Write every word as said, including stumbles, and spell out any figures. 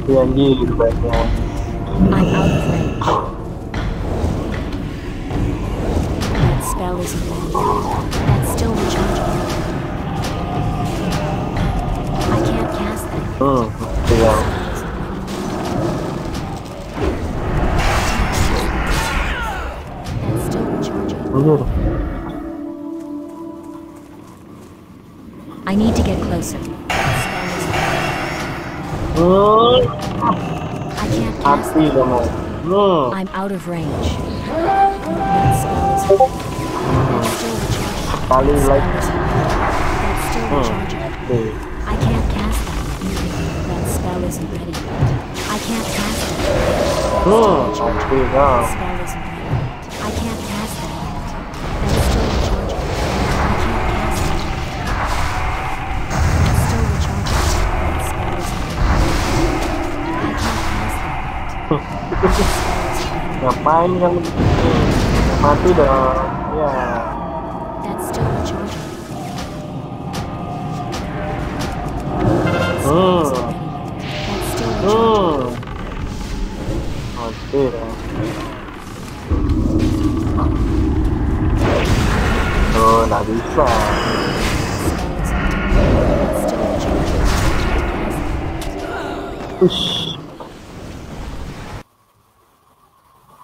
Anjir banyak. I'm out of range. That spell isn't ready. That's still recharging. I can't cast that. Hmm, iya. That's still recharging. Anjir. I need to get closer. That spell isn't ready. Hmm, I can't cast mati that. kamu. Hmm. I'm out of range. That spell isn't ready. That's still recharging. Kali That like. spell isn't ready. That's still Hmm. recharging. Mati. I can't cast that yet. That spell isn't ready yet. I can't cast it. That's Hmm, still mati recharging. kau. That spell isn't ready yet. I can't cast that yet. That's still recharging. I can't cast it. That's still recharging. That spell isn't ready. I can't cast that yet. That spell isn't ready. Ngapain kamu? Hmm. Mati dong. Ya. That's still recharging. Hmm. That's still recharging. Hmm. Mati dong. Oh, nggak bisa. That's still recharging. Ush.